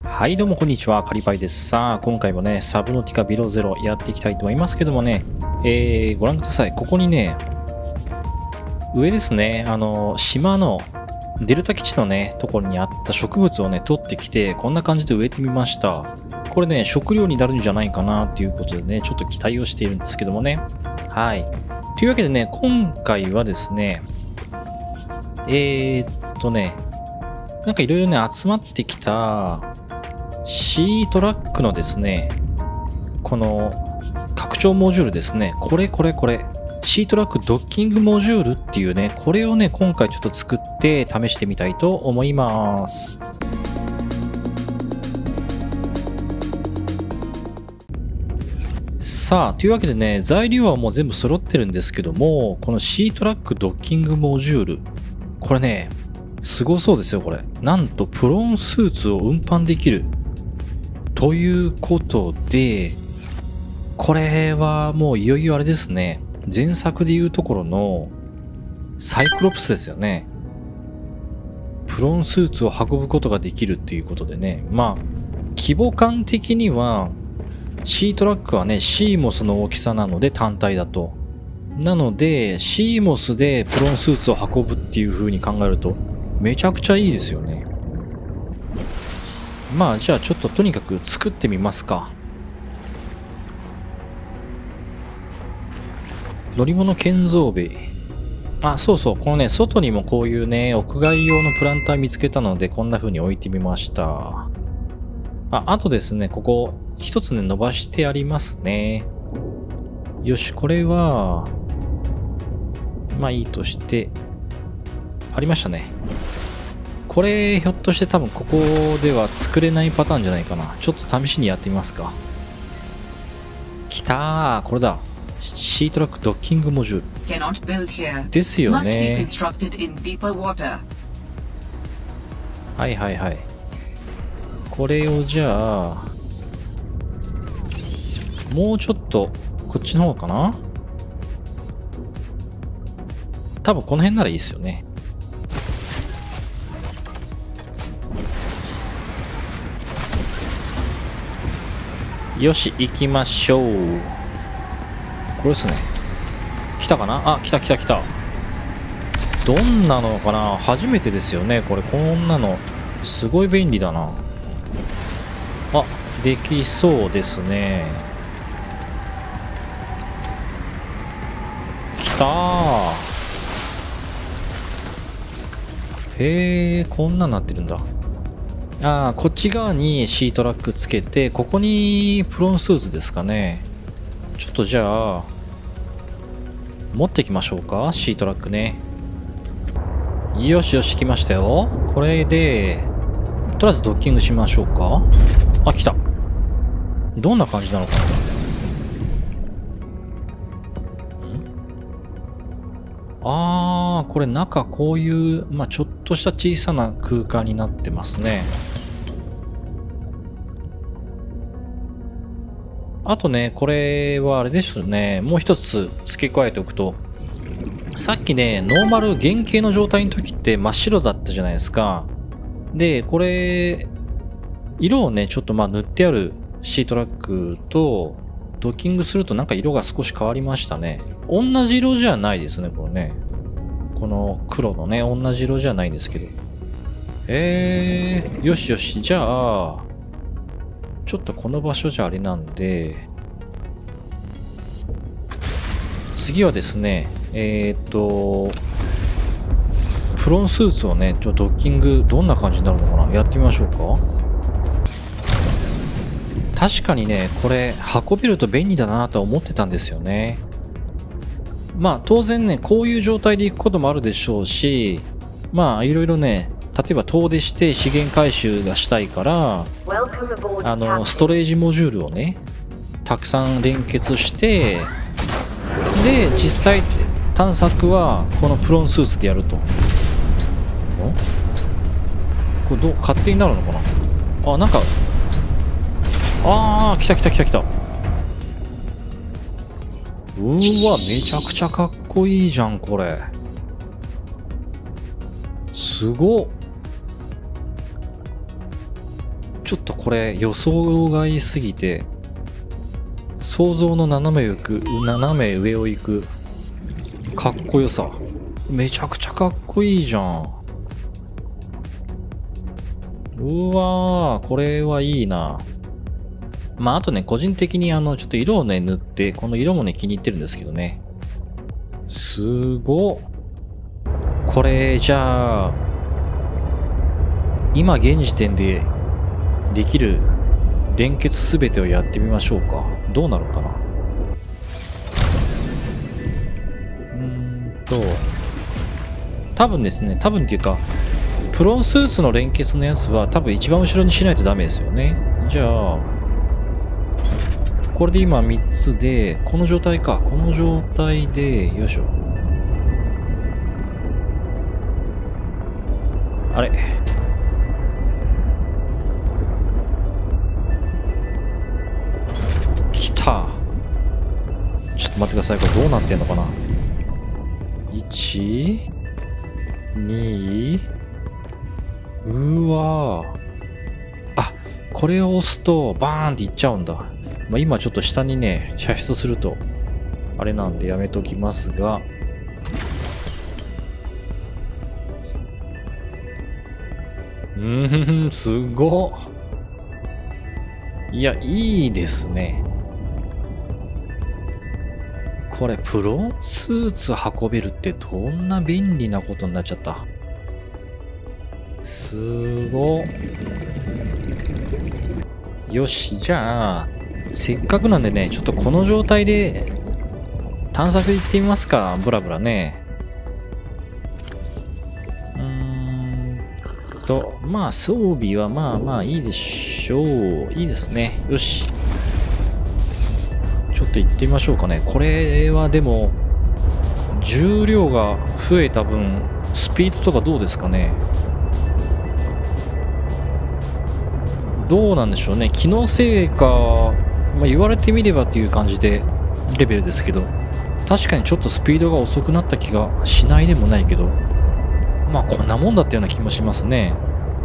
はいどうもこんにちは、カリパイです。さあ、今回もね、サブノティカビロゼロやっていきたいと思いますけどもね、ご覧ください。ここにね、上ですね、島のデルタ基地のね、ところにあった植物をね、取ってきて、こんな感じで植えてみました。これね、食料になるんじゃないかなっていうことでね、ちょっと期待をしているんですけどもね。はい。というわけでね、今回はですね、なんかいろいろね、集まってきた、C トラックのですね、この拡張モジュールですね。これ。C トラックドッキングモジュールっていうね、これをね、今回ちょっと作って試してみたいと思います。さあ、というわけでね、材料はもう全部揃ってるんですけども、この C トラックドッキングモジュール、これね、すごそうですよ、これ。なんと、プロンスーツを運搬できる。ということで、これはもういよいよあれですね。前作でいうところのサイクロプスですよね。プロンスーツを運ぶことができるっていうことでね。まあ、規模感的には C トラックはね、シーモスの大きさなので単体だと。なので、シーモスでプロンスーツを運ぶっていう風に考えると、めちゃくちゃいいですよね。まあじゃあちょっととにかく作ってみますか。乗り物建造部。あ、そうそう。このね、外にもこういうね、屋外用のプランター見つけたので、こんな風に置いてみました。あとですね、ここ、一つね、伸ばしてありますね。よし、これは、まあいいとして、ありましたね。これ、ひょっとして多分ここでは作れないパターンじゃないかな。ちょっと試しにやってみますか。きたー、これだ。C トラックドッキングモジュール。ですよね。はい。これをじゃあ、もうちょっと、こっちの方かな？多分この辺ならいいですよね。よし、行きましょう。これですね。来たかなあ、来た。どんなのかな初めてですよね。これ、こんなの。すごい便利だな。あ、できそうですね。来たー。へえ、こんなになってるんだ。こっち側に C トラックつけて、ここにプロンスーツですかね。ちょっとじゃあ、持ってきましょうか C トラックね。よし、来ましたよ。これで、とりあえずドッキングしましょうか。あ、来た。どんな感じなのかな。これ中こういう、まあ、ちょっとした小さな空間になってますね。あとね、これはあれですよね。もう一つ付け加えておくと、さっきね、ノーマル原型の状態の時って真っ白だったじゃないですか。で、これ、色をね、ちょっとまあ塗ってある C トラックとドッキングするとなんか色が少し変わりましたね。同じ色じゃないですね、これね。この黒のね、同じ色じゃないですけど。よし。じゃあ、ちょっとこの場所じゃあれなんで、次はですね、プロンスーツをね、ドッキングどんな感じになるのかなやってみましょうか。確かにね、これ運べると便利だなと思ってたんですよね。まあ当然ね、こういう状態で行くこともあるでしょうし、まあいろいろね、例えば遠出して資源回収がしたいから、ストレージモジュールをね、たくさん連結して、で、実際探索はこのプロンスーツでやると。これ勝手になるのかな。なんか、来た。うわ、めちゃくちゃかっこいいじゃん、これ。すごっ。 ちょっとこれ予想外すぎて、想像の斜め上を行くかっこよさ。めちゃくちゃかっこいいじゃん。うわー、これはいいな。まああとね、個人的にちょっと色をね塗って、この色もね気に入ってるんですけどね。すごっ。これじゃあ今現時点でできる連結すべてをやってみましょうか。どうなるかな。多分ですね、多分っていうかプロンスーツの連結のやつは多分一番後ろにしないとダメですよね。じゃあこれで今3つで、この状態か。この状態で、よいしょ。あれ。来た。ちょっと待ってください。これどうなってんのかな。1、2、うわー。あ、これを押すと、バーンっていっちゃうんだ。まあ、今ちょっと下にね、射出すると、あれなんでやめときますが、すごっ。いや、いいですね。これ、プロンスーツ運べるってどんな便利なことになっちゃった。すごっ。よし、じゃあ、せっかくなんでね、ちょっとこの状態で探索行ってみますか。ブラブラね。まあ装備はまあまあいいでしょう。いいですね。よし。ちょっと行ってみましょうかね。これはでも、重量が増えた分、スピードとかどうですかね。どうなんでしょうね。気のせいか、まあ、言われてみればっていう感じでレベルですけど、確かにちょっとスピードが遅くなった気がしないでもないけど、まあこんなもんだったような気もしますね。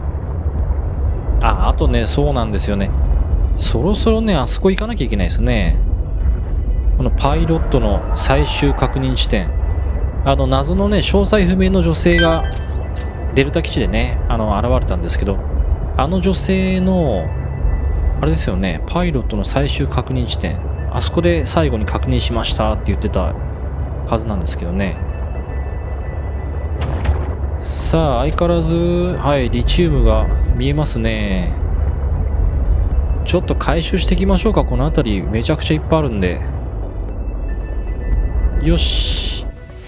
あとね、そうなんですよね。そろそろね、あそこ行かなきゃいけないですね。このパイロットの最終確認地点。謎のね、詳細不明の女性がデルタ基地でね、現れたんですけど、女性の、あれですよね、パイロットの最終確認地点。あそこで最後に確認しましたって言ってたはずなんですけどね。さあ、相変わらず、はい、リチウムが見えますね。ちょっと回収していきましょうか。この辺りめちゃくちゃいっぱいあるんで。よし。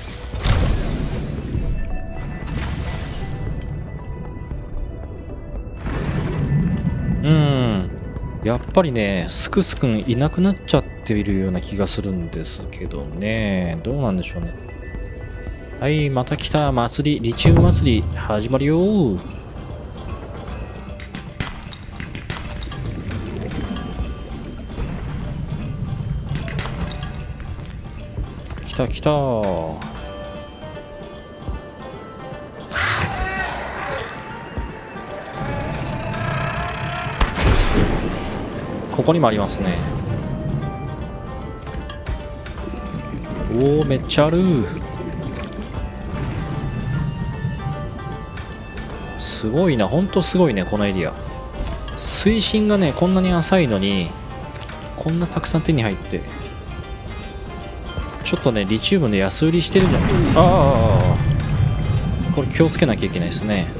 やっぱりね、スクスくんいなくなっちゃっているような気がするんですけどね。どうなんでしょうね。はい、また来た祭り、リチウム祭り、始まるよー。来た来たー。ここにもありますね。おお、めっちゃある。すごいな、ほんとすごいね、このエリア。水深がね、こんなに浅いのに、こんなたくさん手に入って。ちょっとね、リチウムで安売りしてるじゃん。ああ、これ気をつけなきゃいけないですね。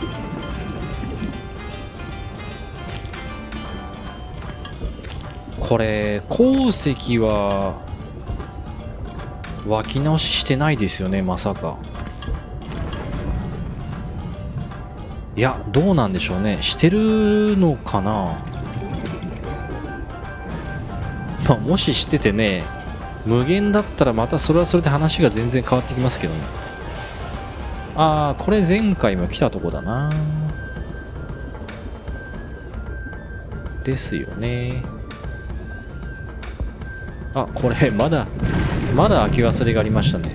これ鉱石は湧き直ししてないですよね、まさか。いや、どうなんでしょうね。してるのかな。まあ、もししててね、無限だったらまたそれはそれで話が全然変わってきますけどね。ああ、これ前回も来たとこだな。ですよね。あ、これまだ開き忘れがありましたね。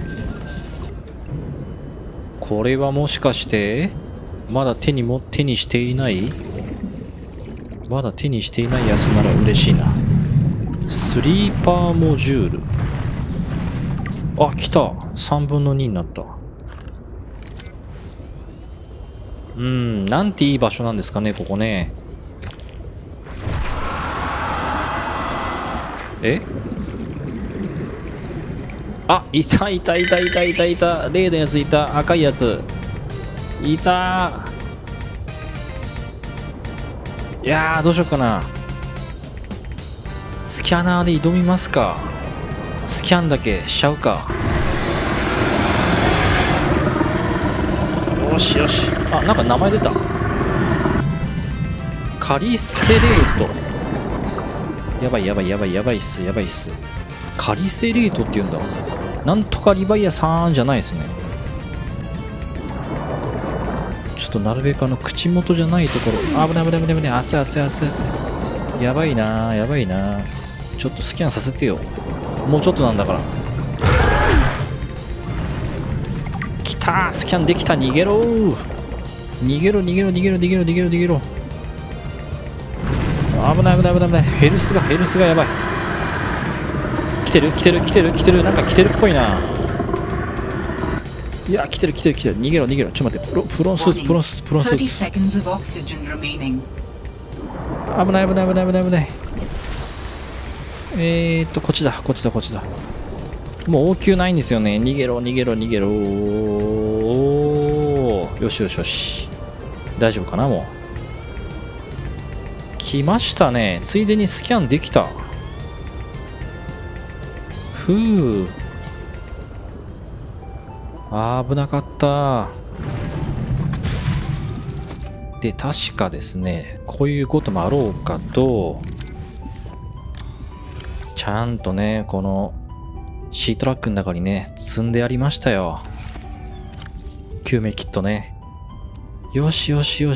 これはもしかしてまだ手にしていない。 まだ手にしていないやつなら嬉しいな。スリーパーモジュール。あ、来た。3分の2になった。なんていい場所なんですかね、ここね。え？あ、いた。例のやついた。赤いやつ。いた。いやー、どうしようかな。スキャナーで挑みますか。スキャンだけしちゃうか。よしよし。あ、なんか名前出た。カリセレート。やばいっす。カリセレートって言うんだ。なんとかリバイアさんじゃないですね。ちょっとなるべく口元じゃないところ。危ない。熱い。やばいな。ちょっとスキャンさせてよ。もうちょっとなんだから。来た。スキャンできた。逃げろ。逃げろ。危ない。ヘルスがやばい。来てる。なんか来てるっぽいな。いや、来てる。逃げろ。ちょっと待って。プロンスーツ。危ない。こっちだ。もう応急ないんですよね。逃げろ。よし。大丈夫かな、もう。来ましたね。ついでにスキャンできた。ふう。危なかった。で、確かですね、こういうこともあろうかと、ちゃんとね、このシートラックの中にね、積んでありましたよ。救命キットね。よし。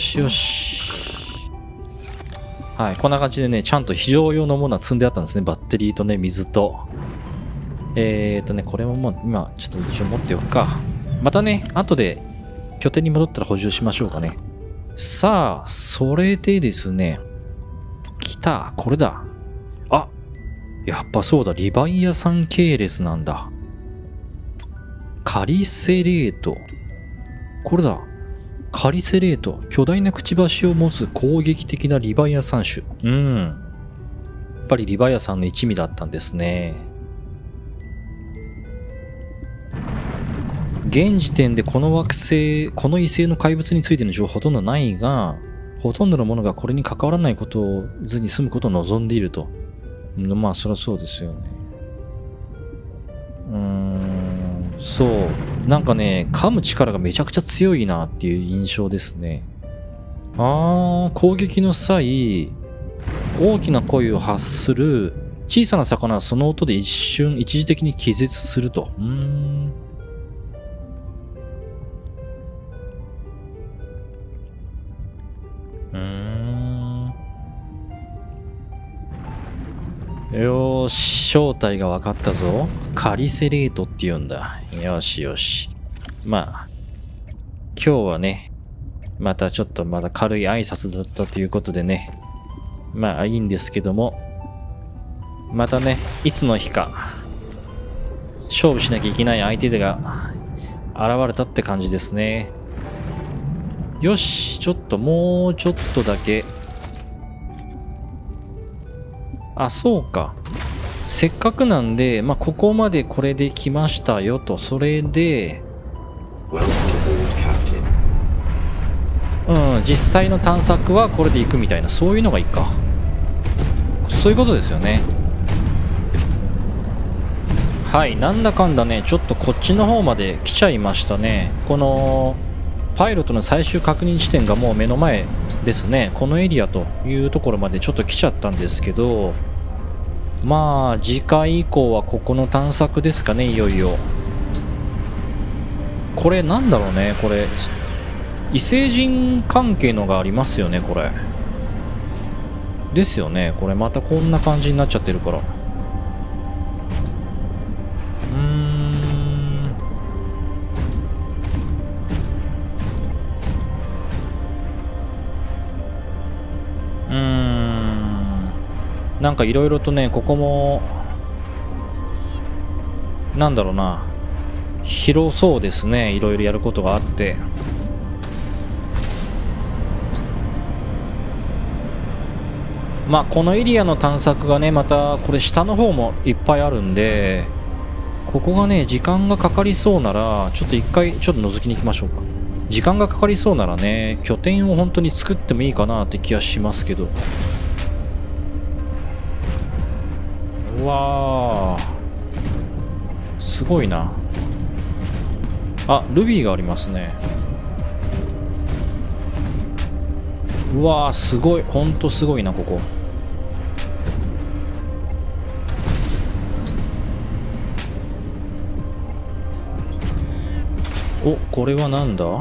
はい、こんな感じでね、ちゃんと非常用のものは積んであったんですね。バッテリーとね、水と。これももう今、ちょっと一応持っておくか。またね、後で拠点に戻ったら補充しましょうかね。さあ、それでですね、来た、これだ。あ、やっぱそうだ、リバイアさん系列なんだ。カリセレート。これだ。カリセレート。巨大なくちばしを持つ攻撃的なリバイアさん種。やっぱりリバイアさんの一味だったんですね。現時点でこの惑星、この異星の怪物についての情報はほとんどないが、ほとんどのものがこれに関わらないことをずに済むことを望んでいると。まあ、そりゃそうですよね。そう。なんかね、噛む力がめちゃくちゃ強いなっていう印象ですね。攻撃の際、大きな声を発する小さな魚はその音で一時的に気絶すると。よーし、正体が分かったぞ。カリセレートって言うんだ。よし。まあ、今日はね、また軽い挨拶だったということでね、まあいいんですけども、またね、いつの日か、勝負しなきゃいけない相手が現れたって感じですね。よし、もうちょっとだけ。あ、そうか。せっかくなんで、まあ、ここまでこれで来ましたよと。それで、実際の探索はこれで行くみたいな、そういうのがいいか。そういうことですよね。はい、なんだかんだね、ちょっとこっちの方まで来ちゃいましたね。この、パイロットの最終確認地点がもう目の前ですね。このエリアというところまでちょっと来ちゃったんですけど、まあ次回以降はここの探索ですかね。いよいよこれなんだろうね。これ異星人関係のがありますよね。これですよね。これまたこんな感じになっちゃってるから、 なんかいろいろとね、ここも、なんだろうな、広そうですね。いろいろやることがあって。まあこのエリアの探索がね、またこれ下の方もいっぱいあるんで、ここがね時間がかかりそうならちょっと一回ちょっと覗きに行きましょうか。時間がかかりそうならね、拠点を本当に作ってもいいかなって気がしますけど。うわー、すごいな。あ、ルビーがありますね。うわー、すごい、ほんとすごいなここ。お、これはなんだ。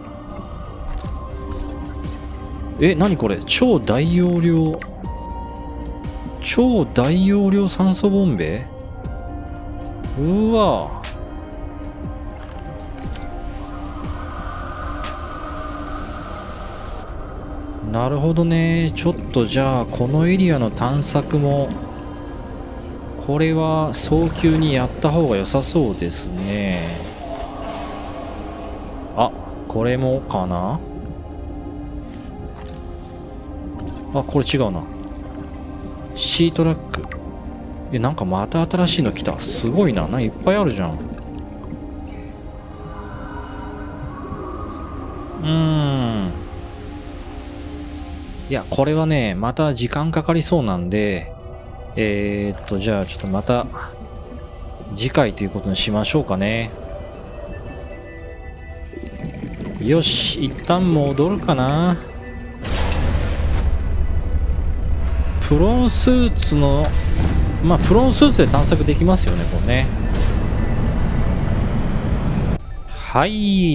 何これ、超大容量酸素ボンベ。うわ、なるほどね。ちょっとじゃあこのエリアの探索もこれは早急にやった方が良さそうですね。あ、これもかな。あ、これ違うな。シートラック。なんかまた新しいの来た。すごいな。いっぱいあるじゃん。いや、これはね、また時間かかりそうなんで、じゃあちょっとまた次回ということにしましょうかね。よし、一旦戻るかな。プロンスーツの、まあプロンスーツで探索できますよね、これね。はい、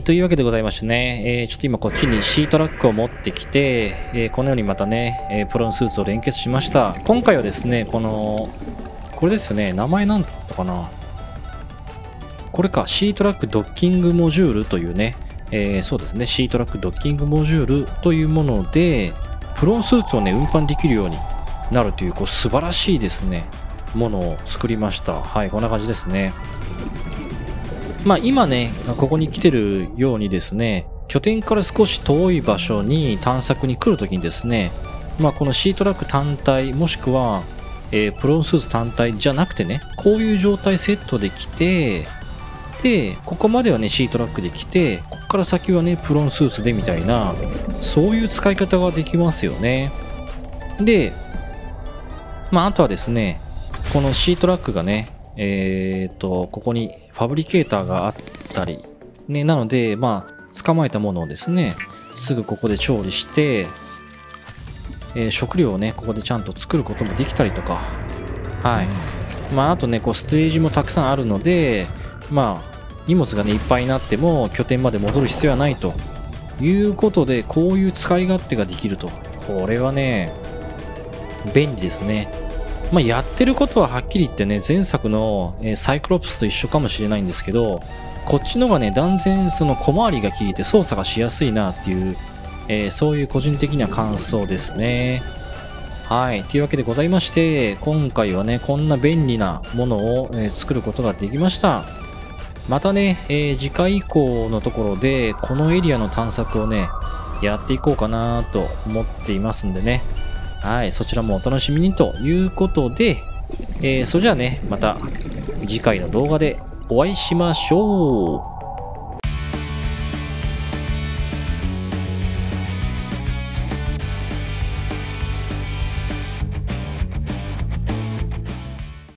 というわけでございましてね、ちょっと今こっちにシートラックを持ってきて、このようにまたね、プロンスーツを連結しました。今回はですね、これですよね、名前なんだったかな。これか、シートラックドッキングモジュールというね、そうですね、シートラックドッキングモジュールというもので、プロンスーツをね、運搬できるようになるという、素晴らしいですね、ものを作りました。はい、こんな感じですね。まあ今ね、ここに来てるようにですね、拠点から少し遠い場所に探索に来るときにですね、まあこのシートラック単体、もしくは、プロンスーツ単体じゃなくてね、こういう状態セットで来て、で、ここまではね、シートラックで来て、ここから先はね、プロンスーツでみたいな、そういう使い方ができますよね。で、まああとはですね、このシートラックがね、ここにファブリケーターがあったり、ね、なので、まあ、捕まえたものをですね、すぐここで調理して、食料をね、ここでちゃんと作ることもできたりとか、はい。まあ、あとね、ステージもたくさんあるので、まあ、荷物がね、いっぱいになっても、拠点まで戻る必要はないということで、こういう使い勝手ができると。これはね、便利ですね。まあ、やってることははっきり言ってね、前作のサイクロプスと一緒かもしれないんですけど、こっちのがね、断然その小回りが効いて操作がしやすいなっていう、そういう個人的な感想ですね。はい。というわけでございまして、今回はね、こんな便利なものを、作ることができました。またね、次回以降のところで、このエリアの探索をね、やっていこうかなと思っていますんでね。はい、そちらもお楽しみにということで、それじゃあね、また次回の動画でお会いしましょう。